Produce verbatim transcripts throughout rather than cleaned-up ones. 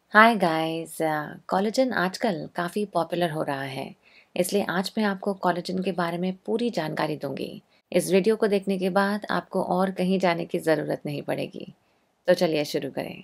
Hi guys. Collagen आजकल काफ़ी popular हो रहा है, इसलिए आज मैं आपको कोलेजन के बारे में पूरी जानकारी दूंगी। इस वीडियो को देखने के बाद आपको और कहीं जाने की ज़रूरत नहीं पड़ेगी। तो चलिए शुरू करें।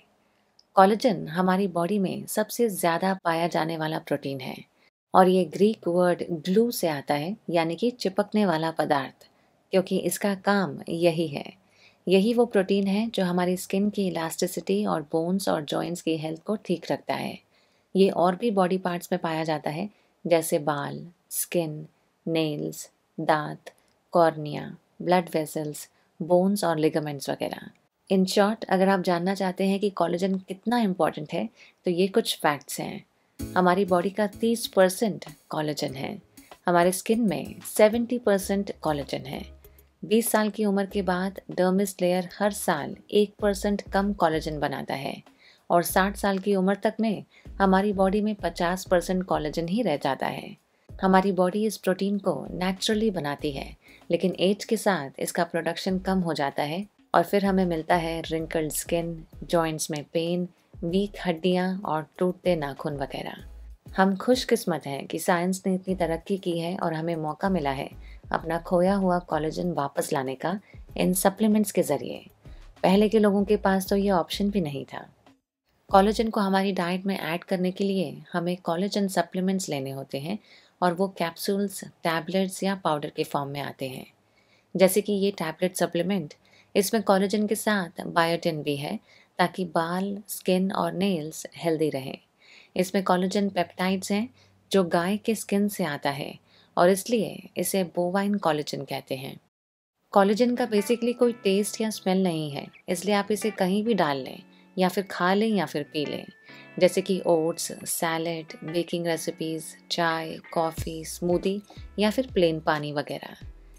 कोलेजन हमारी बॉडी में सबसे ज़्यादा पाया जाने वाला प्रोटीन है और ये ग्रीक वर्ड ग्लू से आता है, यानी कि चिपकने वाला पदार्थ, क्योंकि इसका काम यही है। यही वो प्रोटीन है जो हमारी स्किन की इलास्टिसिटी और बोन्स और जॉइंट्स की हेल्थ को ठीक रखता है। ये और भी बॉडी पार्ट्स में पाया जाता है, जैसे बाल, स्किन, नेल्स, दांत, कॉर्निया, ब्लड वेसल्स, बोन्स और लिगामेंट्स वगैरह। इन शॉर्ट, अगर आप जानना चाहते हैं कि कोलेजन कितना इम्पॉर्टेंट है, तो ये कुछ फैक्ट्स हैं। हमारी बॉडी का तीस परसेंट कोलेजन है। हमारे स्किन में सत्तर परसेंट कोलेजन है। बीस साल की उम्र के बाद डर्मिस लेयर हर साल एक परसेंट कम कोलेजन बनाता है और साठ साल की उम्र तक में हमारी बॉडी में पचास परसेंट कोलेजन ही रह जाता है। हमारी बॉडी इस प्रोटीन को नेचुरली बनाती है, लेकिन एज के साथ इसका प्रोडक्शन कम हो जाता है और फिर हमें मिलता है रिंकल्ड स्किन, जॉइंट्स में पेन, वीक हड्डियाँ और टूटते नाखून वगैरह। हम खुशकिस्मत हैं कि साइंस ने इतनी तरक्की की है और हमें मौका मिला है अपना खोया हुआ कोलेजन वापस लाने का इन सप्लीमेंट्स के ज़रिए। पहले के लोगों के पास तो ये ऑप्शन भी नहीं था। कोलेजन को हमारी डाइट में ऐड करने के लिए हमें कोलेजन सप्लीमेंट्स लेने होते हैं और वो कैप्सूल्स, टैबलेट्स या पाउडर के फॉर्म में आते हैं। जैसे कि ये टैबलेट सप्लीमेंट, इसमें कोलेजन के साथ बायोटिन भी है ताकि बाल, स्किन और नेल्स हेल्दी रहें। इसमें कोलेजन पेप्टाइड्स हैं जो गाय के स्किन से आता है और इसलिए इसे बोवाइन कोलेजन कहते हैं। कोलेजन का बेसिकली कोई टेस्ट या स्मेल नहीं है, इसलिए आप इसे कहीं भी डाल लें या फिर खा लें या फिर पी लें, जैसे कि ओट्स, सैलेड, बेकिंग रेसिपीज़, चाय, कॉफ़ी, स्मूदी या फिर प्लेन पानी वगैरह।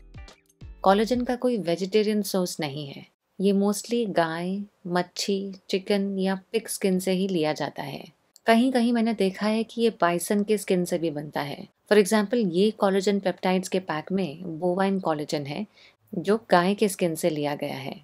कोलेजन का कोई वेजिटेरियन सोर्स नहीं है। ये मोस्टली गाय, मच्छी, चिकन या पिग स्किन से ही लिया जाता है। कहीं कहीं मैंने देखा है कि ये बाइसन के स्किन से भी बनता है। फॉर एग्जाम्पल, ये कोलेजन पेप्टाइड्स के पैक में बोवाइन कोलेजन है जो गाय के स्किन से लिया गया है।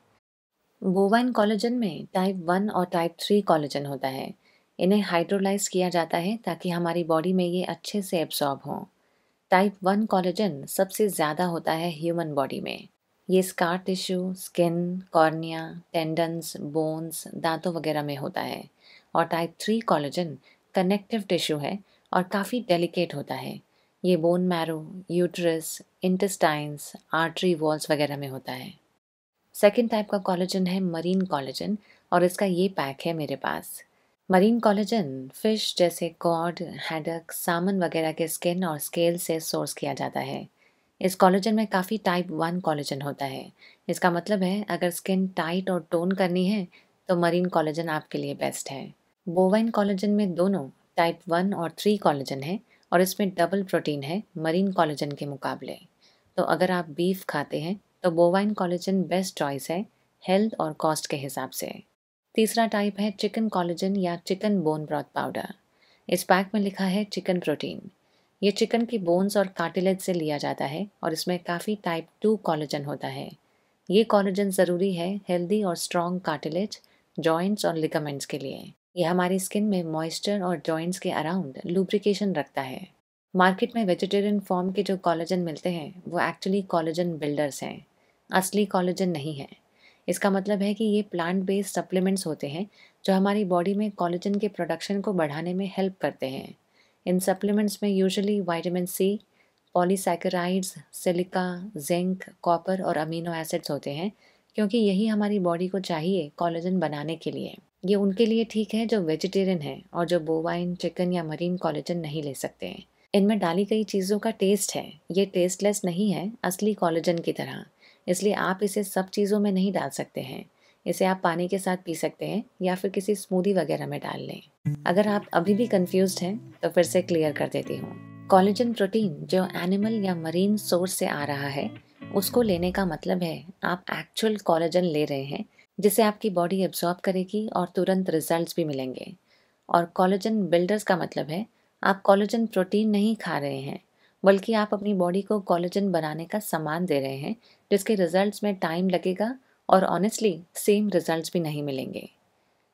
बोवाइन कोलेजन में टाइप वन और टाइप थ्री कोलेजन होता है। इन्हें हाइड्रोलाइज किया जाता है ताकि हमारी बॉडी में ये अच्छे से एब्सॉर्ब हों। टाइप वन कोलेजन सबसे ज़्यादा होता है ह्यूमन बॉडी में। ये scar tissue, skin, cornea, tendons, bones, दांतों वगैरह में होता है। और type three collagen connective tissue है और काफ़ी डेलिकेट होता है। ये bone marrow, uterus, intestines, artery walls वगैरह में होता है। सेकेंड टाइप का कोलेजन है मरीन कोलेजन और इसका ये पैक है मेरे पास। मरीन कोलेजन फिश जैसे कॉड, हैडक, सामन वगैरह के स्किन और स्केल से सोर्स किया जाता है। इस कोलेजन में काफ़ी टाइप वन कोलेजन होता है। इसका मतलब है अगर स्किन टाइट और टोन करनी है तो मरीन कोलेजन आपके लिए बेस्ट है। बोवाइन कोलेजन में दोनों टाइप वन और थ्री कोलेजन है और इसमें डबल प्रोटीन है मरीन कोलेजन के मुकाबले। तो अगर आप बीफ खाते हैं तो बोवाइन कोलेजन बेस्ट चॉइस है हेल्थ और कॉस्ट के हिसाब से। तीसरा टाइप है चिकन कोलेजन या चिकन बोन ब्रॉथ पाउडर। इस पैक में लिखा है चिकन प्रोटीन। ये चिकन की बोन्स और कार्टिलेज से लिया जाता है और इसमें काफ़ी टाइप टू कोलेजन होता है। ये कोलेजन ज़रूरी है हेल्दी और स्ट्रॉन्ग कार्टिलेज, जॉइंट्स और लिगामेंट्स के लिए। ये हमारी स्किन में मॉइस्चर और जॉइंट्स के अराउंड लुब्रिकेशन रखता है। मार्केट में वेजिटेरियन फॉर्म के जो कोलेजन मिलते हैं वो एक्चुअली कोलेजन बिल्डर्स हैं, असली कोलेजन नहीं है। इसका मतलब है कि ये प्लांट बेस्ड सप्लीमेंट्स होते हैं जो हमारी बॉडी में कोलेजन के प्रोडक्शन को बढ़ाने में हेल्प करते हैं। इन सप्लीमेंट्स में usually vitamin C, polysaccharides, silica, zinc, copper और अमीनो एसिड्स होते हैं, क्योंकि यही हमारी बॉडी को चाहिए कोलेजन बनाने के लिए। ये उनके लिए ठीक है जो वेजिटेरियन है और जो बोवाइन, चिकन या मरीन कोलेजन नहीं ले सकते हैं। इनमें डाली गई चीज़ों का टेस्ट है, ये टेस्टलेस नहीं है असली कोलेजन की तरह, इसलिए आप इसे सब चीज़ों में नहीं डाल सकते हैं। इसे आप पानी के साथ पी सकते हैं या फिर किसी स्मूदी वगैरह में डाल लें। अगर आप अभी भी कंफ्यूज्ड हैं तो फिर से क्लियर कर देती हूँ। कोलेजन प्रोटीन जो एनिमल या मरीन सोर्स से आ रहा है उसको लेने का मतलब है आप एक्चुअल कोलेजन ले रहे हैं जिसे आपकी बॉडी एब्जॉर्ब करेगी और तुरंत रिजल्ट्स भी मिलेंगे। और कोलेजन बिल्डर्स का मतलब है आप कोलेजन प्रोटीन नहीं खा रहे हैं, बल्कि आप अपनी बॉडी को कोलेजन बनाने का सामान दे रहे हैं जिसके रिजल्ट्स में टाइम लगेगा और ऑनेस्टली सेम रिजल्ट्स भी नहीं मिलेंगे।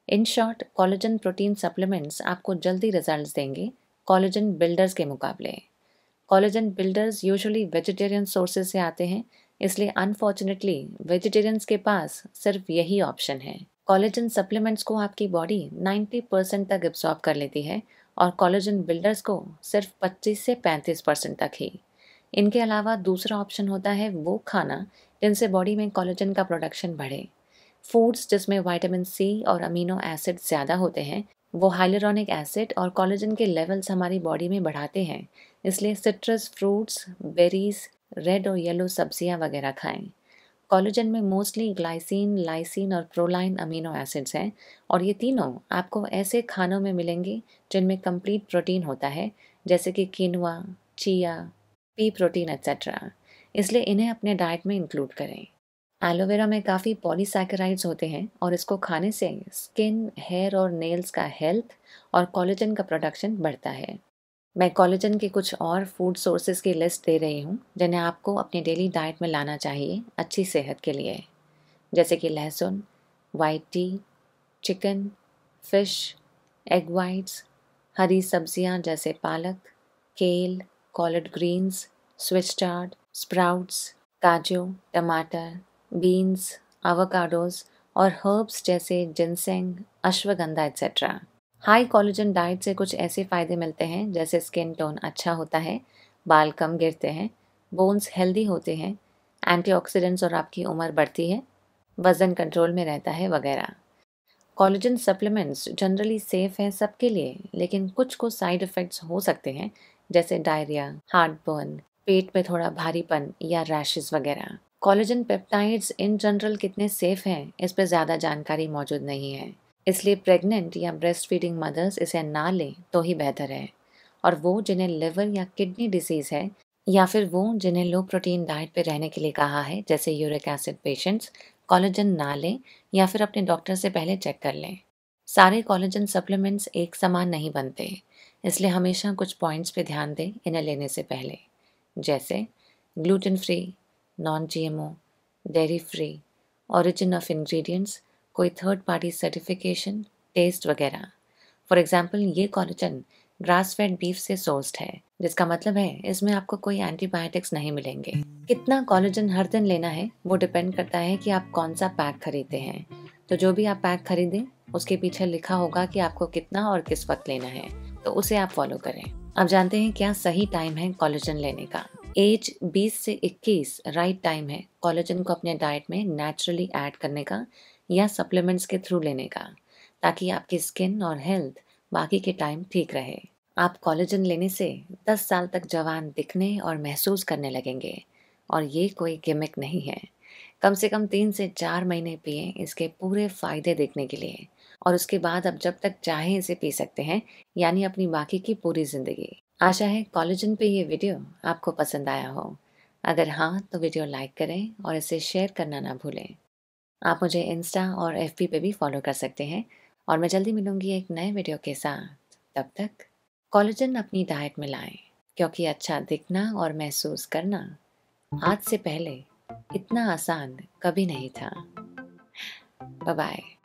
In short, collagen protein supplements आपको जल्दी रिजल्ट्स देंगे कोलेजन बिल्डर्स के मुकाबले। Collagen builders usually vegetarian sources से आते हैं, इसलिए अनफॉर्चुनेटली वेजिटेरियंस के पास सिर्फ यही ऑप्शन है। कोलेजन सप्लीमेंट्स को आपकी बॉडी नब्बे परसेंट तक एब्जॉर्ब कर लेती है और कोलेजन बिल्डर्स को सिर्फ पच्चीस से पैंतीस परसेंट तक ही। इनके अलावा दूसरा ऑप्शन होता है वो खाना जिनसे बॉडी में कोलेजन का प्रोडक्शन बढ़े। फूड्स जिसमें विटामिन सी और अमीनो एसिड ज़्यादा होते हैं, वो हाइलुरोनिक एसिड और कोलेजन के लेवल्स हमारी बॉडी में बढ़ाते हैं, इसलिए सिट्रस फ्रूट्स, बेरीज, रेड और येलो सब्जियां वगैरह खाएं। कोलेजन में मोस्टली ग्लाइसिन, लाइसिन और प्रोलाइन अमीनो एसिड्स हैं और ये तीनों आपको ऐसे खानों में मिलेंगे जिनमें कंप्लीट प्रोटीन होता है, जैसे कि quinoa, chia, pea protein etcetera. इसलिए इन्हें अपने डाइट में इंक्लूड करें। एलोवेरा में काफ़ी पॉलीसैकेराइड्स होते हैं और इसको खाने से स्किन, हेयर और नेल्स का हेल्थ और कोलेजन का प्रोडक्शन बढ़ता है। मैं कोलेजन के कुछ और फूड सोर्सेज की लिस्ट दे रही हूँ जिन्हें आपको अपनी डेली डाइट में लाना चाहिए अच्छी सेहत के लिए, जैसे कि लहसुन, white tea, chicken, fish, egg whites, हरी सब्जियाँ जैसे पालक, kale, collard greens, Swiss chard, sprouts, काजू, टमाटर, बीन्स, एवोकाडोज और हर्ब्स जैसे ginseng, ashwagandha etcetera. High collagen diet से कुछ ऐसे फ़ायदे मिलते हैं जैसे स्किन टोन अच्छा होता है, बाल कम गिरते हैं, बोन्स हेल्दी होते हैं, एंटीऑक्सीडेंट्स और आपकी उम्र बढ़ती है, वज़न कंट्रोल में रहता है वगैरह। कोलेजन सप्लीमेंट्स जनरली सेफ़ हैं सबके लिए, लेकिन कुछ को साइड इफ़ेक्ट्स हो सकते हैं जैसे डायरिया, हार्टबर्न, पेट में थोड़ा भारीपन या रैशेस वगैरह। कोलेजन पेप्टाइड्स इन जनरल कितने सेफ़ हैं इस पर ज़्यादा जानकारी मौजूद नहीं है, इसलिए प्रेग्नेंट या ब्रेस्ट फीडिंग मदर्स इसे ना लें तो ही बेहतर है। और वो जिन्हें लिवर या किडनी डिसीज़ है या फिर वो जिन्हें लो प्रोटीन डाइट पे रहने के लिए कहा है जैसे यूरिक एसिड पेशेंट्स, कोलेजन ना लें या फिर अपने डॉक्टर से पहले चेक कर लें। सारे कोलेजन सप्लीमेंट्स एक समान नहीं बनते, इसलिए हमेशा कुछ पॉइंट्स पे ध्यान दें इन्हें लेने से पहले, जैसे gluten free, non GMO, dairy free, origin of ingredients, कोई थर्ड पार्टी सर्टिफिकेशन, टेस्ट वगैरह। फॉर एग्जांपल, ये कोलेजन ग्रास फेड बीफ से सोर्स्ड है, जिसका मतलब है इसमें आपको कोई एंटीबायोटिक्स नहीं मिलेंगे। कितना कोलेजन हर दिन लेना है वो डिपेंड करता है कि आप कौन सा पैक खरीदते हैं। तो जो भी आप पैक खरीदें उसके पीछे लिखा होगा कि आपको कितना और किस वक्त लेना है, तो उसे आप फॉलो करें। अब जानते हैं क्या सही टाइम है कोलेजन लेने का। एज बीस से इक्कीस राइट टाइम है कोलेजन को अपने डाइट में नेचुरली ऐड करने का या सप्लीमेंट्स के थ्रू लेने का, ताकि आपकी स्किन और हेल्थ बाकी के टाइम ठीक रहे। आप कोलेजन लेने से दस साल तक जवान दिखने और महसूस करने लगेंगे और ये कोई गिमिक नहीं है। कम से कम तीन से चार महीने पिए इसके पूरे फायदे देखने के लिए, और उसके बाद आप जब तक चाहें इसे पी सकते हैं, यानी अपनी बाकी की पूरी ज़िंदगी। आशा है कोलेजन पे ये वीडियो आपको पसंद आया हो। अगर हाँ तो वीडियो लाइक करें और इसे शेयर करना ना भूलें। आप मुझे इंस्टा और एफबी पे भी फॉलो कर सकते हैं और मैं जल्दी मिलूंगी एक नए वीडियो के साथ। तब तक कोलेजन अपनी डाइट में लाएं, क्योंकि अच्छा दिखना और महसूस करना आज से पहले इतना आसान कभी नहीं था। Bye bye.